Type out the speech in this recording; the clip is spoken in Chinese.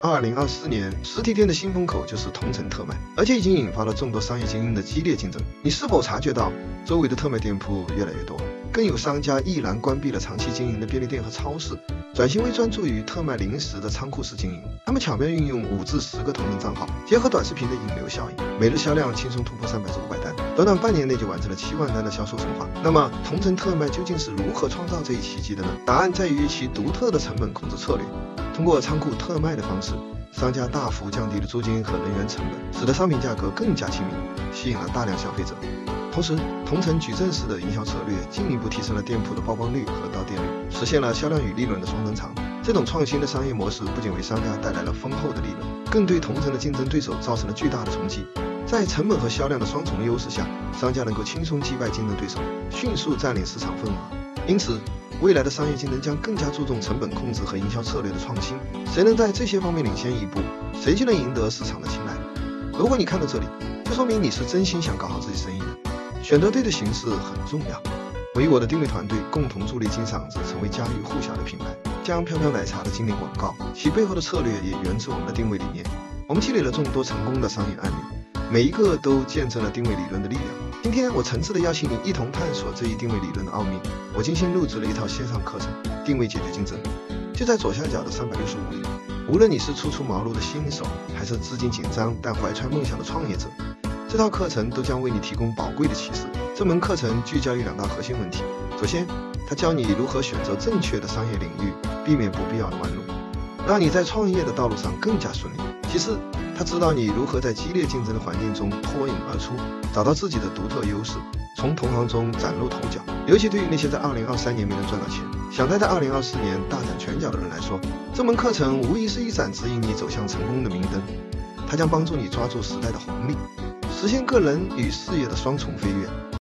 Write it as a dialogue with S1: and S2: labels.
S1: 2024年，实体店的新风口就是同城特卖，而且已经引发了众多商业精英的激烈竞争。你是否察觉到周围的特卖店铺越来越多？更有商家毅然关闭了长期经营的便利店和超市，转型为专注于特卖零食的仓库式经营。他们巧妙运用5至10个同城账号，结合短视频的引流效应，每日销量轻松突破300至500单，短短半年内就完成了7万单的销售神话。那么，同城特卖究竟是如何创造这一奇迹的呢？答案在于其独特的成本控制策略。通过仓库特卖的方式，商家大幅降低了租金和人员成本，使得商品价格更加亲民，吸引了大量消费者。同时，同城矩阵式的营销策略进一步提升了店铺的曝光率和到店率，实现了销量与利润的双增长。这种创新的商业模式不仅为商家带来了丰厚的利润，更对同城的竞争对手造成了巨大的冲击。在成本和销量的双重优势下，商家能够轻松击败竞争对手，迅速占领市场份额。因此，未来的商业竞争将更加注重成本控制和营销策略的创新，谁能在这些方面领先一步，谁就能赢得市场的青睐。如果你看到这里，就说明你是真心想搞好自己生意的。选择对的形式很重要。我与我的定位团队共同助力金嗓子成为家喻户晓的品牌。将飘飘奶茶的经典广告，其背后的策略也源自我们的定位理念。我们积累了众多成功的商业案例，每一个都见证了定位理论的力量。今天我诚挚地邀请你一同探索这一定位理论的奥秘。我精心录制了一套线上课程《定位解决竞争》，就在左下角的365里。无论你是初出茅庐的新手，还是资金紧张但怀揣梦想的创业者，这套课程都将为你提供宝贵的启示。这门课程聚焦于2大核心问题。首先，它教你如何选择正确的商业领域，避免不必要的弯路，让你在创业的道路上更加顺利。其次，它指导你如何在激烈竞争的环境中脱颖而出，找到自己的独特优势，从同行中崭露头角。尤其对于那些在2023年没能赚到钱，想待在2024年大展拳脚的人来说，这门课程无疑是一盏指引你走向成功的明灯。它将帮助你抓住时代的红利，实现个人与事业的双重飞跃。